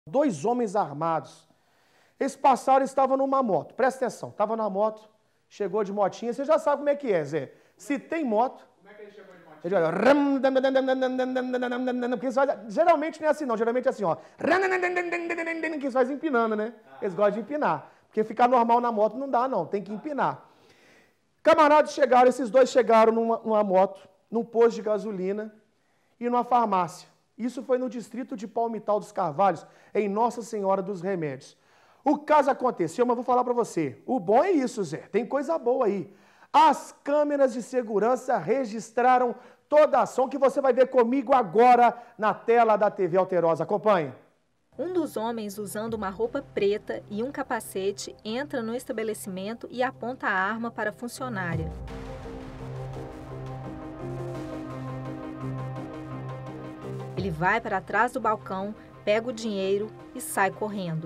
Dois homens armados. Eles passaram, estavam numa moto. Presta atenção, estavam na moto, chegou de motinha. Você já sabe como é que é, Zé. Se tem moto... Como é que ele chegou de motinha? Ele olha... Geralmente não é assim, não. Geralmente é assim, ó. Que eles fazem empinando, né? Eles gostam de empinar. Porque ficar normal na moto não dá, não. Tem que empinar. Camaradas chegaram, esses dois chegaram numa moto, num posto de gasolina e numa farmácia. Isso foi no distrito de Palmital dos Carvalhos, em Nossa Senhora dos Remédios. O caso aconteceu, mas vou falar para você. O bom é isso, Zé. Tem coisa boa aí. As câmeras de segurança registraram toda a ação que você vai ver comigo agora na tela da TV Alterosa. Acompanhe. Um dos homens, usando uma roupa preta e um capacete, entra no estabelecimento e aponta a arma para a funcionária. Ele vai para trás do balcão, pega o dinheiro e sai correndo.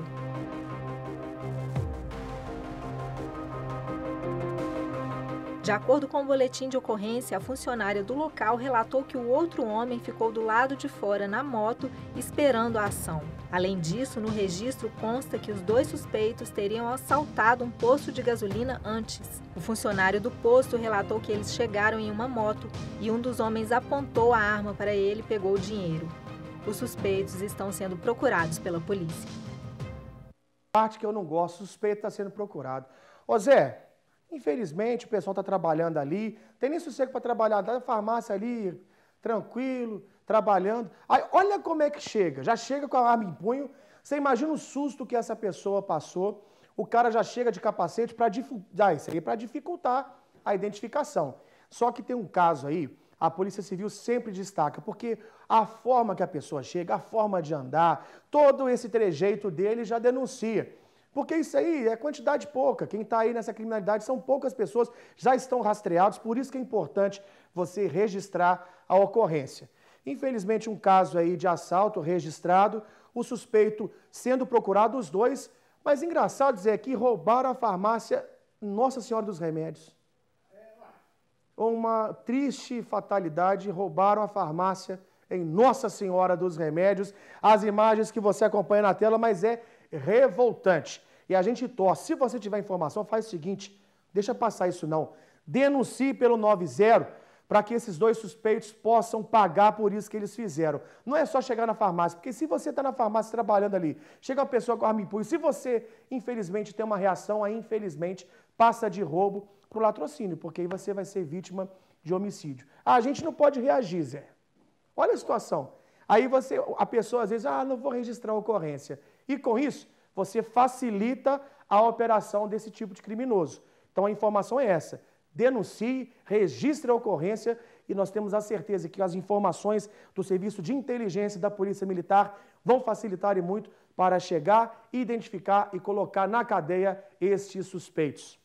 De acordo com o boletim de ocorrência, a funcionária do local relatou que o outro homem ficou do lado de fora na moto esperando a ação. Além disso, no registro consta que os dois suspeitos teriam assaltado um posto de gasolina antes. O funcionário do posto relatou que eles chegaram em uma moto e um dos homens apontou a arma para ele e pegou o dinheiro. Os suspeitos estão sendo procurados pela polícia. Parte que eu não gosto, o suspeito está sendo procurado. Ô Zé, infelizmente, o pessoal está trabalhando ali, tem nem sossego para trabalhar, está na farmácia ali, tranquilo, trabalhando. Aí, olha como é que chega, já chega com a arma em punho, você imagina o susto que essa pessoa passou, o cara já chega de capacete para dificultar a identificação. Só que tem um caso aí, a Polícia Civil sempre destaca, porque a forma que a pessoa chega, a forma de andar, todo esse trejeito dele já denuncia. Porque isso aí é quantidade pouca. Quem está aí nessa criminalidade são poucas pessoas, já estão rastreados, por isso que é importante você registrar a ocorrência. Infelizmente, um caso aí de assalto registrado, o suspeito sendo procurado, os dois, mas engraçado dizer que roubaram a farmácia Nossa Senhora dos Remédios. Uma triste fatalidade, roubaram a farmácia em Nossa Senhora dos Remédios. As imagens que você acompanha na tela, mas é revoltante. E a gente torce. Se você tiver informação, faz o seguinte, deixa passar isso não. Denuncie pelo 90 para que esses dois suspeitos possam pagar por isso que eles fizeram. Não é só chegar na farmácia, porque se você está na farmácia trabalhando ali, chega uma pessoa com arma em punho, se você, infelizmente, tem uma reação, aí, infelizmente, passa de roubo para o latrocínio, porque aí você vai ser vítima de homicídio. A gente não pode reagir, Zé. Olha a situação. Aí a pessoa às vezes, não vou registrar a ocorrência. E com isso, você facilita a operação desse tipo de criminoso. Então a informação é essa. Denuncie, registre a ocorrência e nós temos a certeza que as informações do Serviço de Inteligência da Polícia Militar vão facilitar e muito para chegar, identificar e colocar na cadeia estes suspeitos.